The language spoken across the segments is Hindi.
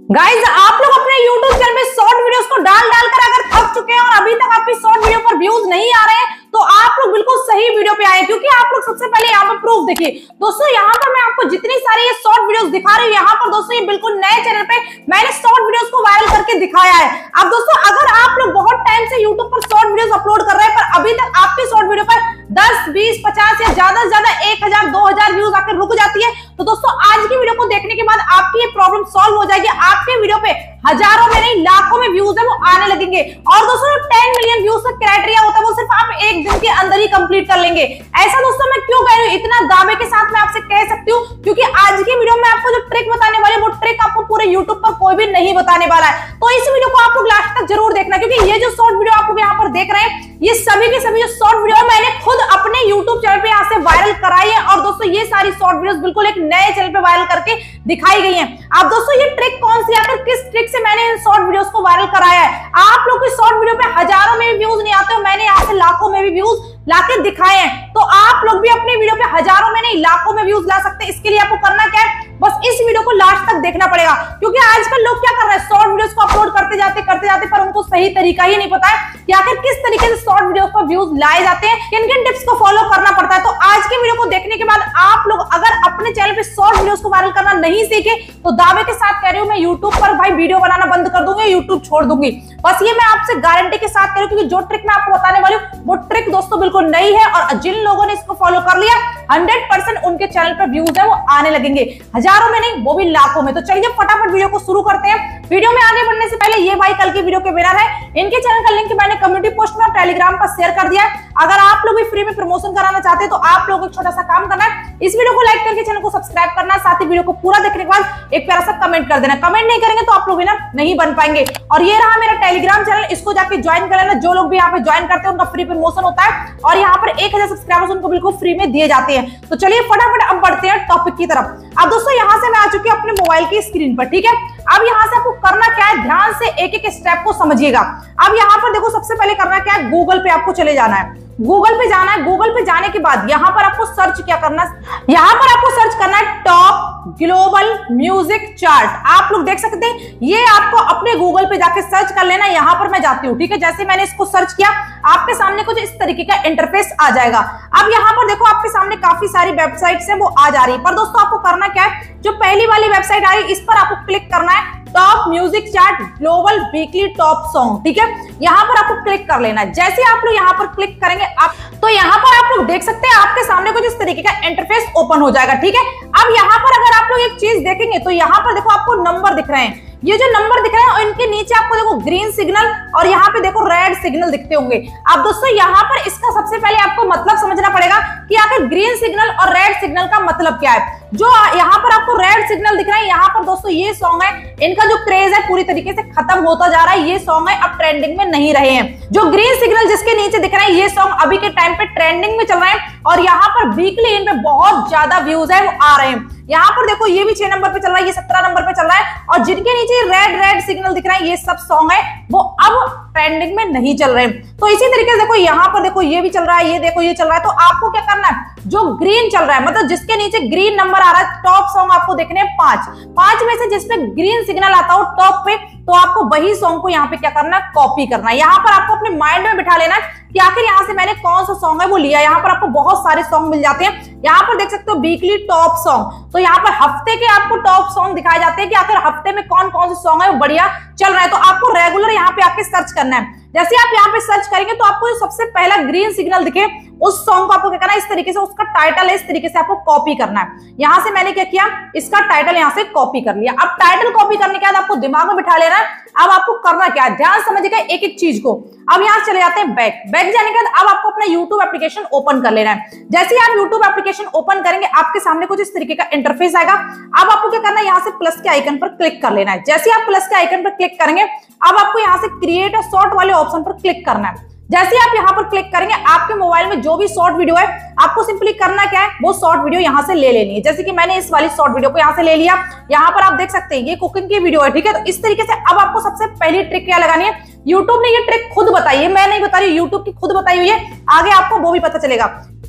गाइज आप लोग अपने YouTube चैनल में शॉर्ट वीडियोस को डाल कर अगर थक चुके हैं और अभी तक आपकी शॉर्ट वीडियो पर व्यूज नहीं आ रहे हैं तो आप लोग बिल्कुल सही वीडियो पे आए, क्योंकि आप लोग सबसे पहले यहाँ पर प्रूफ देखिए। दोस्तों यहाँ पर मैं आपको जितनी सारी ये शॉर्ट वीडियोस दिखा रही हूँ, यहाँ पर दोस्तों ये बिल्कुल नए चैनल पे मैंने शॉर्ट वीडियोस को वायरल करके दिखाया है। अब दोस्तों अगर आप लोग बहुत टाइम से YouTube पर शॉर्ट वीडियोस अपलोड कर रहे हैं पर अभी तक आपकी शॉर्ट वीडियो पर 10, 20, 50 या ज्यादा से ज्यादा 1000, 2000 व्यूज आकर रुक जाती है, तो दोस्तों आज की वीडियो को देखने के बाद आपकी ये प्रॉब्लम सॉल्व हो जाएगी। आपके वीडियो पे हजारों में नहीं लाखों में व्यूज है वो आने लगेंगे। और दोस्तों 10 मिलियन व्यूज का क्राइटेरिया होता है वो सिर्फ आप एक दिन के अंदर ही कंप्लीट कर लेंगे। ऐसा दोस्तों मैं क्यों कह रही हूँ, इतना दावे के साथ मैं आपसे कह सकती हूँ क्योंकि आज की वीडियो में आपको जो ट्रिक बताने वाली वो ट्रिक आपको पूरे यूट्यूब पर कोई भी नहीं बताने वाला है। तो इस वीडियो को आप लोग लास्ट तक जरूर देखना, क्योंकि ये जो शॉर्ट वीडियो आप लोग यहाँ पर देख रहे हैं ये सभी के सभी जो शॉर्ट वीडियो है मैंने खुद अपने यूट्यूब चैनल पे यहाँ से वायरल कराई है। और दोस्तों ये सारी शॉर्ट वीडियोस बिल्कुल एक नए चैनल पे वायरल करके दिखाई गई हैं। अब दोस्तों ये ट्रिक कौन सी आखिर किस ट्रिक से मैंने इन शॉर्ट वीडियोस को वायरल कराया है। आप लोग की शॉर्ट वीडियो पे हजारों में भी व्यूज नहीं आते, मैंने यहाँ से लाखों में भी व्यूज लाके दिखाए हैं। तो आप लोग भी अपनी वीडियो पे हजारों में नहीं लाखों में व्यूज ला सकते हैं। इसके लिए आपको करना क्या है, बस इस वीडियो को लास्ट तक देखना पड़ेगा, क्योंकि आजकल लोग क्या कर रहे हैं शॉर्ट वीडियोस को अपलोड करते जाते पर उनको सही तरीका ही नहीं पता है कि आखिर किस तरीके से शॉर्ट वीडियोस पर व्यूज लाए जाते हैं, किन किन टिप्स को फॉलो करना पड़ता है। तो आज की वीडियो को देखने के बाद आप लोग अगर अपने चैनल पे शॉर्ट वीडियोस को वायरल करना नहीं सीखे तो दावे के साथ कह रही हूं मैं यूट्यूब पर भाई वीडियो बनाना बंद कर दूंगी, यूट्यूब छोड़ दूंगी। बस ये मैं आपसे गारंटी के साथ कह रही हूं, क्योंकि जो ट्रिक मैं आपको बताने वाली हूं वो ट्रिक दोस्तों बिल्कुल नई है और जिन लोगों ने इसको फॉलो कर लिया 100% उनके चैनल पर व्यूज है वो आने लगेंगे, हजारों में नहीं वो भी लाखों में। तो चलिए फटाफट वीडियो को शुरू करते हैं। वीडियो में आगे बढ़ने से पहले ये भाई कल की वीडियो के विनर है, इनके चैनल का लिंक मैंने कम्युनिटी पोस्ट में और टेलीग्राम पर शेयर कर दिया है। अगर आप लोग भी फ्री में प्रमोशन कराना चाहते हैं तो आप लोगों को छोटा सा काम करना है, इस वीडियो को लाइक करके चैनल को सब्सक्राइब करना, साथ ही वीडियो को पूरा देखने के बाद एक प्यारा सा कमेंट कर देना। कमेंट नहीं करेंगे तो आप लोग विनर नहीं बन पाएंगे। और ये रहा मेरा टेलीग्राम चैनल, इसको जाके ज्वाइन कर लेना। जो लोग भी यहाँ पे ज्वाइन करते हैं उनका फ्री प्रमोशन होता है और यहाँ पर 1000 सब्सक्राइबर्स उनको बिल्कुल फ्री में दिए जाते हैं। तो चलिए फटाफट अब बढ़ते हैं टॉपिक की तरफ। अब दोस्तों यहाँ से मैं आ चुकी हूँ अपने मोबाइल की स्क्रीन पर, ठीक है। अब यहाँ से आपको करना क्या है, ध्यान से एक एक स्टेप को समझिएगा। अब यहाँ पर देखो सबसे पहले करना क्या है, गूगल पे आपको चले जाना है, गूगल पे जाना है। गूगल पे जाने के बाद यहाँ पर आपको सर्च क्या करना है, यहाँ पर आपको सर्च करना है टॉप ग्लोबल म्यूजिक चार्ट। आप लोग देख सकते हैं ये आपको अपने गूगल पे जाके सर्च कर लेना। यहाँ पर मैं जाती हूँ, ठीक है। जैसे मैंने इसको सर्च किया आपके सामने कुछ इस तरीके का इंटरफेस आ जाएगा। अब यहाँ पर देखो आपके सामने काफी सारी वेबसाइट्स हैं वो आ जा रही है, पर दोस्तों आपको करना क्या है, जो पहली वाली वेबसाइट आई इस पर आपको क्लिक करना है, top music chart global weekly top song, ठीक है। यहाँ पर आपको क्लिक कर लेना है। जैसे आप लोग यहाँ पर क्लिक करेंगे आप तो यहाँ पर आप लोग देख सकते हैं आपके सामने कुछ इस तरीके का इंटरफेस ओपन हो जाएगा, ठीक है। अब यहाँ पर अगर आप लोग एक चीज देखेंगे तो यहाँ पर देखो आपको नंबर दिख रहे हैं, ये जो नंबर दिख रहे हैं और इनके नीचे आपको देखो ग्रीन सिग्नल और यहाँ पे देखो रेड सिग्नल दिखते होंगे। अब दोस्तों यहाँ पर इसका सबसे पहले आपको मतलब समझना पड़ेगा कि आखिर ग्रीन सिग्नल और रेड सिग्नल का मतलब क्या है। जो यहाँ पर आपको रेड सिग्नल दिख रहा है, यहाँ पर दोस्तों ये सॉन्ग है, इनका जो क्रेज है पूरी तरीके से खत्म होता जा रहा है, ये सॉन्ग है अब ट्रेंडिंग में नहीं रहे हैं। जो ग्रीन सिग्नल जिसके नीचे दिख रहा है ये सॉन्ग अभी के टाइम पे ट्रेंडिंग में चल रहे हैं और यहाँ पर वीकली इन पे बहुत ज्यादा व्यूज है वो आ रहे हैं। यहाँ पर देखो ये भी 6 नंबर पे चल रहा है, ये 17 नंबर पे चल रहा है और जिनके नीचे रेड सिग्नल दिख रहा है ये सब सॉन्ग है वो अब ट्रेंडिंग में नहीं चल रहे हैं। तो इसी तरीके से देखो यहाँ पर देखो ये भी चल रहा है, ये देखो ये चल रहा है। तो आपको क्या करना है, जो ग्रीन चल रहा है मतलब जिसके नीचे ग्रीन नंबर आ रहा है, टॉप सॉन्ग आपको देखने हैं 5 में से जिसपे ग्रीन सिग्नल आता हो टॉप पे, तो आपको वही सॉन्ग को यहाँ पे क्या करना है, कॉपी करना है। यहाँ पर आपको अपने माइंड में बिठा लेना है कि आखिर यहाँ से मैंने कौन सा सॉन्ग है वो लिया। यहाँ पर आपको बहुत सारे सॉन्ग मिल जाते हैं, यहाँ पर देख सकते हो वीकली टॉप सॉन्ग, तो यहाँ पर हफ्ते के आपको टॉप सॉन्ग दिखाए जाते हैं कि आखिर हफ्ते में कौन कौन से सॉन्ग है वो बढ़िया चल रहा है। तो आपको रेगुलर यहाँ पे आके सर्च करना है। जैसे आप यहाँ पे सर्च करेंगे तो आपको जो सबसे पहला ग्रीन सिग्नल दिखे उस सॉन्ग को आपको क्या करना है, इस तरीके से उसका टाइटल है इस तरीके से आपको कॉपी करना है। यहाँ से मैंने क्या किया, इसका टाइटल यहाँ से कॉपी कर लिया। अब टाइटल कॉपी करने के बाद आपको दिमाग में बिठा लेना है। अब आपको करना क्या है, ध्यान समझिएगा एक एक चीज को। अब यहाँ चले जाते हैं बैक जाने के बाद अब आपको अपना YouTube एप्लीकेशन ओपन कर लेना है। जैसे ही आप YouTube एप्लीकेशन ओपन करेंगे आपके सामने कुछ इस तरीके का इंटरफेस आएगा। अब आपको क्या करना है, यहाँ से प्लस के आइकन पर क्लिक कर लेना है। जैसे ही आप प्लस के आइकन पर क्लिक करेंगे अब आपको यहाँ से क्रिएट अ शॉर्ट वाले ऑप्शन पर क्लिक करना है। जैसे आप यहाँ पर क्लिक करेंगे आपके मोबाइल में जो भी शॉर्ट वीडियो है आपको सिंपली करना क्या है, वो शॉर्ट वीडियो यहाँ से ले लेनी है। जैसे कि मैंने इस वाली शॉर्ट वीडियो को यहाँ से ले लिया। यहाँ पर आप देख सकते हैं ये कुकिंग की वीडियो है, ठीक है। तो इस तरीके से अब आपको सबसे पहली ट्रिक क्या लगानी है, यूट्यूब ने ये ट्रिक खुद बताई है, मैं नहीं बता रही, यूट्यूब की खुद बताई हुई है, आगे आपको वो भी पता चलेगा।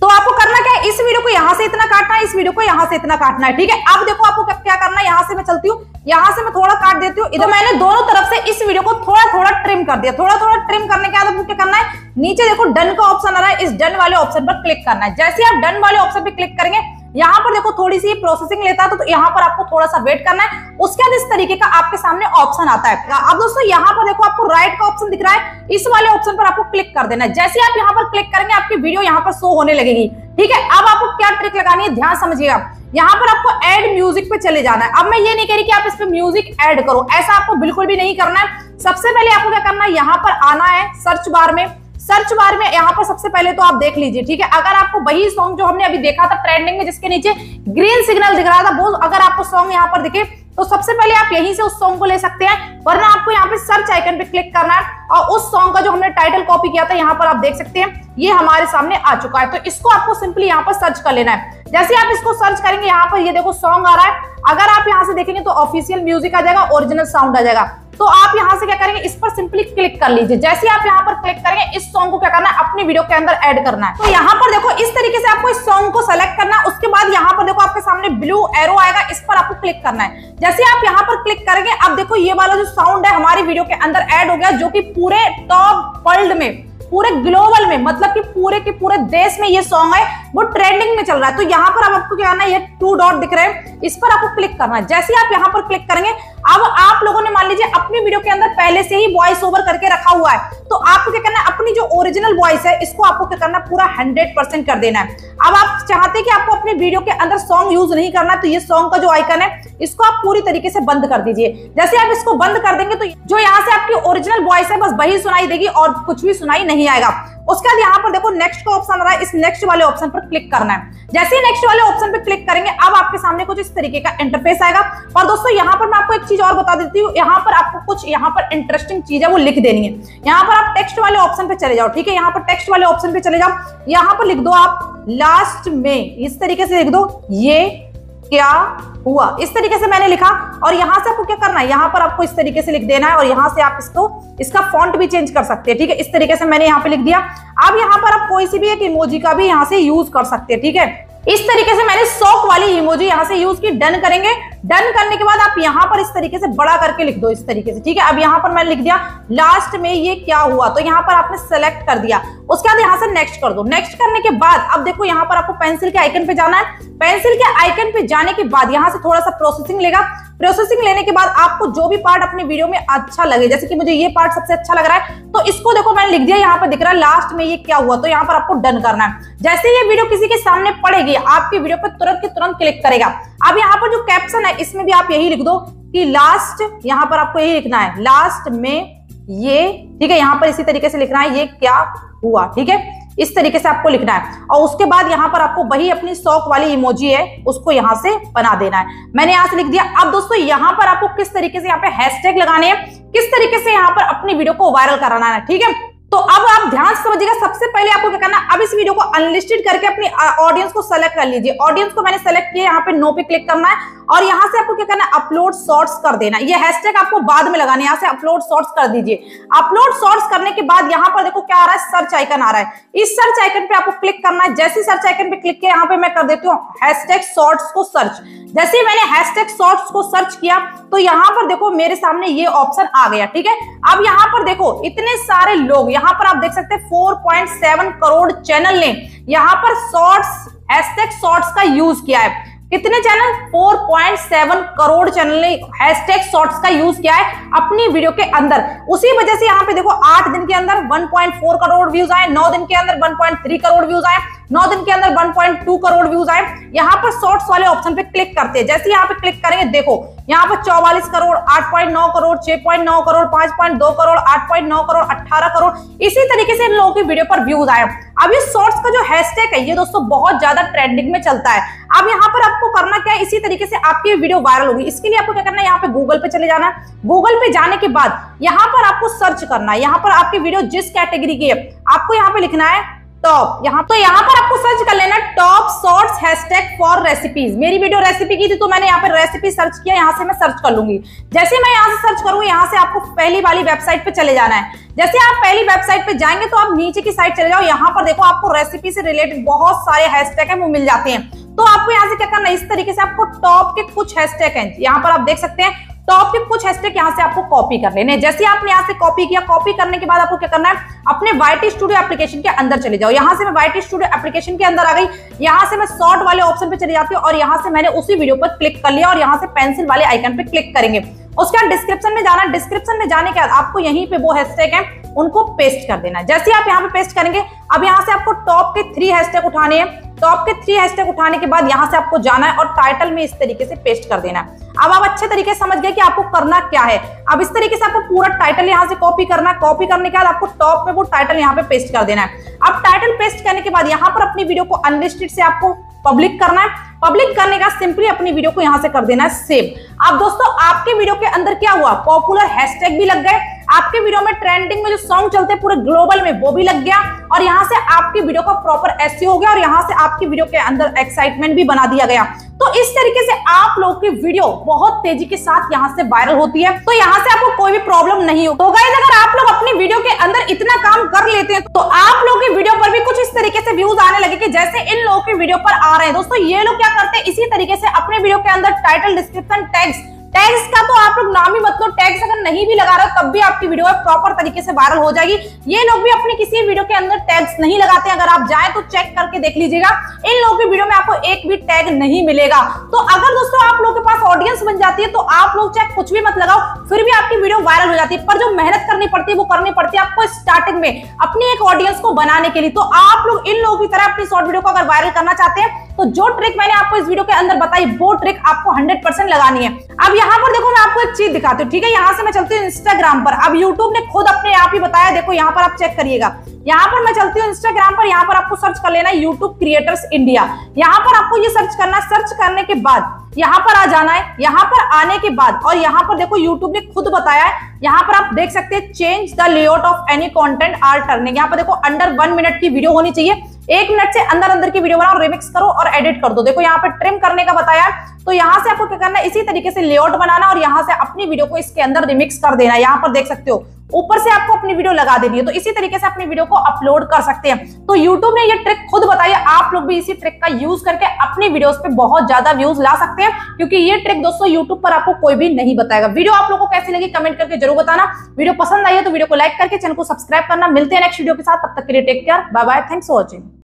तो आपको करना क्या है, इस वीडियो को यहां से इतना काटना है, इस वीडियो को यहां से इतना काटना है, ठीक है। अब देखो आपको क्या करना है, यहां से मैं चलती हूँ, यहां से मैं थोड़ा काट देती हूँ। इधर मैंने दोनों तरफ से इस वीडियो को थोड़ा थोड़ा ट्रिम कर दिया। थोड़ा थोड़ा ट्रिम करने के बाद आपको क्या करना है, नीचे देखो डन का ऑप्शन आ रहा है, इस डन वाले ऑप्शन पर क्लिक करना है। जैसे आप डन वाले ऑप्शन पर क्लिक करेंगे, यहाँ पर देखो थोड़ी सी प्रोसेसिंग लेता है, तो यहाँ पर आपको थोड़ा सा वेट करना है। उसके बाद इस तरीके का आपके सामने ऑप्शन आता है। अब दोस्तों यहाँ पर देखो आपको राइट का ऑप्शन दिख रहा है, इस वाले ऑप्शन पर आपको क्लिक कर देना है। जैसे आप यहाँ पर क्लिक करेंगे, आपकी वीडियो यहाँ पर शो होने लगेगी, ठीक है। अब आपको क्या ट्रिक लगानी है, ध्यान समझिएगा। यहाँ पर आपको ऐड म्यूजिक पे चले जाना है। अब मैं ये नहीं कह रही कि आप इस पे म्यूजिक ऐड करो, ऐसा आपको बिल्कुल भी नहीं करना है। सबसे पहले आपको क्या करना है, यहाँ पर आना है सर्च बार में। सर्च बार में यहाँ पर सबसे पहले तो आप देख लीजिए, ठीक है। अगर आपको वही सॉन्ग जो हमने अभी देखा था ट्रेंडिंग में, जिसके नीचे ग्रीन सिग्नल दिख रहा था, वो अगर आपको सॉन्ग यहाँ पर दिखे, तो सबसे पहले आप यहीं से उस सॉन्ग को ले सकते हैं। वरना आपको यहाँ पे सर्च आइकन पे क्लिक करना है और उस सॉन्ग का जो हमने टाइटल कॉपी किया था, यहाँ पर आप देख सकते हैं ये हमारे सामने आ चुका है। तो इसको आपको सिंपली यहाँ पर सर्च कर लेना है। जैसे आप इसको सर्च करेंगे, यहाँ पर ये देखो सॉन्ग आ रहा है। अगर आप यहाँ से देखेंगे तो ऑफिशियल म्यूजिक आ जाएगा, ओरिजिनल साउंड आ जाएगा। तो आप यहाँ से क्या करेंगे, इस पर सिंपली क्लिक कर लीजिए। जैसे आप यहाँ पर क्लिक करेंगे, इस सॉन्ग को क्या करना है, अपनी वीडियो के अंदर ऐड करना है। तो यहाँ पर देखो इस तरीके से आपको इस सॉन्ग को सेलेक्ट करना है। उसके बाद यहाँ पर देखो आपके सामने ब्लू एरो आएगा, इस पर आपको क्लिक करना है। जैसे आप यहाँ पर क्लिक करेंगे, अब देखो ये वाला जो साउंड है हमारी वीडियो के अंदर ऐड हो गया, जो कि पूरे टॉप वर्ल्ड में, पूरे ग्लोबल में, मतलब कि पूरे के पूरे देश में ये सॉन्ग है, वो ट्रेंडिंग में चल रहा है। तो यहाँ पर अब आपको क्या करना है, ये 2 डॉट दिख रहे हैं, इस पर आपको क्लिक करना है। जैसे आप यहाँ पर क्लिक करेंगे, अब आप लोगों ने मान लीजिए अपनी वीडियो के अंदर पहले से ही वॉइस ओवर करके रखा हुआ है, तो आपको क्या करना है, अपनी जो ओरिजिनल वॉइस है इसको आपको क्या करना है, पूरा 100% कर देना है। अब आप चाहते हैं कि आपको अपनी वीडियो के अंदर सॉन्ग यूज नहीं करना, तो ये सॉन्ग का जो आइकन है इसको आप पूरी तरीके से बंद कर दीजिए। जैसे आप इसको बंद कर देंगे, तो जो यहाँ से आपकी ओरिजिनल वॉइस है बस वही सुनाई देगी और कुछ भी सुनाई नहीं आएगा। उसके बाद यहाँ पर देखो नेक्स्ट का ऑप्शन आ रहा है, इस नेक्स्ट वाले ऑप्शन पर क्लिक करना है। जैसे ही नेक्स्ट वाले ऑप्शन पर क्लिक करेंगे, अब आपके सामने कुछ इस तरीके का इंटरफेस आएगा। और दोस्तों यहाँ पर मैं आपको एक चीज और बता देती हूँ, यहाँ पर आपको कुछ यहाँ पर इंटरेस्टिंग चीज है वो लिख देनी है। यहाँ पर आप टेक्स्ट वाले ऑप्शन पे चले जाओ, ठीक है। यहाँ पर टेक्स्ट वाले ऑप्शन पे चले जाओ, यहाँ पर लिख दो आप लास्ट में, इस तरीके से लिख दो ये क्या हुआ, इस तरीके से मैंने लिखा। और यहां से आपको क्या करना है, यहां पर आपको इस तरीके से लिख देना है और यहां से आप इसका फॉन्ट भी चेंज कर सकते हैं, ठीक है। इस तरीके से मैंने यहां पे लिख दिया। अब यहां पर आप कोई सी भी एक इमोजी का भी यहां से यूज कर सकते हैं, ठीक है। इस तरीके से मैंने शॉक वाली इमोजी यहां से यूज की। डन करेंगे, डन करने के बाद आप यहां पर इस तरीके से बड़ा करके लिख दो, इस तरीके से, ठीक है। अब यहां पर मैंने लिख दिया लास्ट में ये क्या हुआ, तो यहां पर आपने सेलेक्ट कर दिया। उसके बाद यहां से नेक्स्ट कर दो। नेक्स्ट करने के बाद अब देखो यहां पर आपको पेंसिल के आइकन पे जाना है। पेंसिल के आइकन पे जाने के बाद यहां से थोड़ा सा प्रोसेसिंग लेगा। प्रोसेसिंग लेने के बाद आपको जो भी पार्ट अपने वीडियो में अच्छा लगे, जैसे कि मुझे ये पार्ट सबसे अच्छा लग रहा है, तो इसको देखो मैंने लिख दिया, यहाँ पर दिख रहा है लास्ट में ये क्या हुआ, तो यहाँ पर आपको डन करना है। जैसे ये वीडियो किसी के सामने पड़ेगी, आपकी वीडियो पे तुरंत के तुरंत क्लिक करेगा। अब यहाँ पर जो कैप्शन है इसमें भी आप यही लिख दो कि लास्ट, यहाँ पर आपको यही लिखना है लास्ट में ये, ठीक है। यहाँ पर इसी तरीके से लिखना है ये क्या हुआ, ठीक है। इस तरीके से आपको लिखना है और उसके बाद यहाँ पर आपको वही अपनी शॉक वाली इमोजी है उसको यहाँ से बना देना है। मैंने यहाँ से लिख दिया। अब दोस्तों यहाँ पर आपको किस तरीके से यहाँ पे हैशटैग लगाने हैं, किस तरीके से यहाँ पर अपनी वीडियो को वायरल कराना है, ठीक है। तो अब आप ध्यान से समझिएगा, सबसे पहले आपको क्या करना है, अब इस वीडियो को अनलिस्टेड करके अपनी ऑडियंस को सेलेक्ट कर लीजिए। ऑडियंस को मैंने सेलेक्ट किया, यहाँ पे नो पे क्लिक करना है और यहाँ से आपको क्या करना है, अपलोड शॉर्ट्स कर देना। ये हैशटैग आपको बाद में लगाना है, यहाँ से अपलोड शॉर्ट्स कर दीजिए। अपलोड शॉर्ट्स करने के बाद यहाँ पर देखो क्या आ रहा है, सर्च आइकन आ रहा है। इस सर्च आइकन पे आपको क्लिक करना है। जैसे सर्च आइकन पे क्लिक किया, यहाँ पे मैं कर देती हूँ हैशटैग शॉर्ट्स को सर्च। जैसे मैंने हैशटैग शॉर्ट्स को सर्च किया, तो यहाँ पर देखो मेरे सामने ये ऑप्शन आ गया, ठीक है। अब यहाँ पर देखो इतने सारे लोग, यहाँ पर आप देख सकते हैं 4.7 करोड़ चैनल ने यहाँ पर शॉर्ट्स, हैशटैग शॉर्ट्स का यूज किया है। कितने चैनल, 4.7 करोड़ चैनल ने हैशटैग शॉर्ट्स का यूज किया है अपनी वीडियो के अंदर। उसी वजह से यहाँ पे देखो 8 दिन के अंदर 1.4 करोड़ व्यूज आए, 9 दिन के अंदर 1.3 करोड़ व्यूज आए, 9 दिन के अंदर 1.2 करोड़ व्यूज आए। यहाँ पर शॉर्ट्स वाले ऑप्शन पे क्लिक करते हैं। जैसे यहाँ पे क्लिक करेंगे, देखो यहाँ पर 44 करोड़, 8.9 करोड़, 6.9 करोड़, 5.2 करोड़, 8.9 करोड़, 18 करोड़, इसी तरीके से इन लोगों की वीडियो पर व्यूज आए। अब ये शॉर्ट्स का जो हैशटैग है ये दोस्तों बहुत ज्यादा ट्रेंडिंग में चलता है। अब यहाँ पर आपको करना क्या है, इसी तरीके से आपकी वीडियो वायरल होगी। इसके लिए आपको क्या करना है, यहाँ पे गूगल पे चले जाना है। गूगल पे जाने के बाद यहाँ पर आपको सर्च करना है। यहाँ पर आपकी वीडियो जिस कैटेगरी की है आपको यहाँ पे लिखना है टॉप, यहाँ पर आपको सर्च कर लेना top shorts hashtag for recipes. मेरी वीडियो रेसिपी की थी तो मैंने यहाँ पे रेसिपी सर्च किया, यहाँ से मैं सर्च कर लूंगी। जैसे मैं यहाँ से सर्च करूंगी, यहाँ से आपको पहली वाली वेबसाइट पे चले जाना है। जैसे आप पहली वेबसाइट पे जाएंगे तो आप नीचे की साइड चले जाओ, यहाँ पर देखो आपको रेसिपी से रिलेटेड बहुत सारे हैशटैग है वो मिल जाते हैं। तो आपको यहाँ से क्या करना है, इस तरीके से आपको टॉप के कुछ हैशटैग हैं, यहाँ पर आप देख सकते हैं टॉप के कुछ हैशटैग यहाँ से आपको कॉपी कर लेने। जैसे आपने यहाँ से कॉपी किया, कॉपी करने के बाद आपको क्या करना है, अपने YT स्टूडियो एप्लीकेशन के अंदर चले जाओ। यहाँ से मैं YT स्टूडियो एप्लीकेशन के अंदर आ गई, यहाँ से मैं शॉर्ट वाले ऑप्शन पे चली जाती हूँ और यहाँ से मैंने उसी वीडियो पर क्लिक कर लिया और यहाँ से पेंसिल वाले आइकन पे क्लिक करेंगे। उसके बाद डिस्क्रिप्शन में जाना, डिस्क्रिप्शन में जाने के बाद आपको यहीं पे वो हैशटैग हैं उनको पेस्ट कर देना है। जैसे आप यहाँ पे पेस्ट करेंगे, अब यहाँ से आपको टॉप के 3 हैशटैग उठाने हैं। टॉप के 3 हैशटैग उठाने के बाद यहाँ से आपको जाना है और टाइटल में इस तरीके से पेस्ट कर देना है। अब आप अच्छे तरीके से समझ गए कि आपको करना क्या है। अब इस तरीके से आपको पूरा टाइटल यहाँ से कॉपी करना है। कॉपी करने के बाद आपको टॉप में वो टाइटल यहाँ पे पेस्ट कर देना है। अब टाइटल पेस्ट करने के बाद यहाँ पर अपनी वीडियो को अनलिस्टेड से आपको पब्लिक करना है। पब्लिक करने का सिंपली अपनी वीडियो को यहाँ से कर देना है सेव। अब दोस्तों आपके वीडियो के अंदर क्या हुआ, पॉपुलर हैशटैग भी लग गए, आपके वीडियो में ट्रेंडिंग में जो सॉन्ग चलते हैं पूरे ग्लोबल में वो भी लग गया और यहाँ से आपकी वीडियो का प्रॉपर एसईओ हो गया और यहाँ से आपकी वीडियो के अंदर एक्साइटमेंट भी बना दिया गया। तो इस तरीके से आप लोगों की वीडियो बहुत तेजी के साथ यहाँ से वायरल होती है, तो यहाँ से आपको कोई भी प्रॉब्लम नहीं हो। तो गाइस अगर आप लोग अपनी वीडियो के अंदर इतना काम कर लेते हैं तो आप लोगों की वीडियो पर भी कुछ इस तरीके से व्यूज आने लगे कि जैसे इन लोगों की वीडियो पर आ रहे हैं। दोस्तों ये लोग क्या करते हैं, इसी तरीके से अपने वीडियो के अंदर टाइटल, डिस्क्रिप्शन, टैग्स का तो आप लोग नाम ही मत लो, टैग्स अगर नहीं भी लगा रहे हो तब भी आपकी वीडियो प्रॉपर तरीके से वायरल हो जाएगी। ये लोग भी अपनी किसी वीडियो के अंदर टैग्स नहीं लगाते, अगर आप जाएं तो चेक करके देख लीजिएगा, इन लोगों की वीडियो में आपको एक भी टैग नहीं मिलेगा। तो अगर दोस्तों आप लोगों के पास ऑडियंस बन जाती है तो आप लोग चाहे कुछ भी मत लगाओ फिर भी आपकी वीडियो वायरल हो जाती है, पर जो मेहनत करनी पड़ती है वो करनी पड़ती है आपको स्टार्टिंग में अपनी एक ऑडियंस को बनाने के लिए। तो आप लोग इन लोगों की तरह अपनी शॉर्ट वीडियो को अगर वायरल करना चाहते हैं तो जो ट्रिक मैंने आपको इस वीडियो के अंदर बताई वो ट्रिक आपको 100% लगानी है। अब यहाँ पर देखो मैं आपको एक चीज दिखाती हूँ, ठीक है। यहाँ से मैं चलती हूँ इंस्टाग्राम पर। अब यूट्यूब ने खुद अपने आप ही बताया, देखो यहाँ पर आप चेक करिएगा। यहाँ पर मैं चलती हूँ इंस्टाग्राम पर, यहाँ पर आपको सर्च कर लेना यूट्यूब क्रिएटर्स इंडिया। यहाँ पर आपको ये सर्च करना, सर्च करने के बाद यहाँ पर आ जाना है। यहाँ पर आने के बाद और यहाँ पर देखो यूट्यूब ने खुद बताया है, यहाँ पर आप देख सकते हैं change the layout of any content are turning. यहाँ पर देखो अंडर 1 मिनट की वीडियो होनी चाहिए, 1 मिनट से अंदर की वीडियो बनाओ, रिमिक्स करो और एडिट कर दो। देखो यहाँ पे ट्रिम करने का बताया, तो यहाँ से आपको क्या करना है, इसी तरीके से लेआउट बनाना और यहाँ से अपनी वीडियो को इसके अंदर रिमिक्स कर देना। यहाँ पर देख सकते हो ऊपर से आपको अपनी वीडियो लगा देनी है, तो इसी तरीके से अपनी वीडियो को अपलोड कर सकते हैं। तो YouTube ने ये ट्रिक खुद बताई है, आप लोग भी इसी ट्रिक का यूज करके अपनी वीडियोस पे बहुत ज्यादा व्यूज ला सकते हैं, क्योंकि ये ट्रिक दोस्तों YouTube पर आपको कोई भी नहीं बताएगा। वीडियो आप लोगों को कैसी लगी कमेंट करके जरूर बताना। वीडियो पसंद आई है तो वीडियो को लाइक करके चैनल को सब्सक्राइब करना। मिलते हैं नेक्स्ट वीडियो के साथ, तब तक के लिए take care, bye bye, thanks for watching.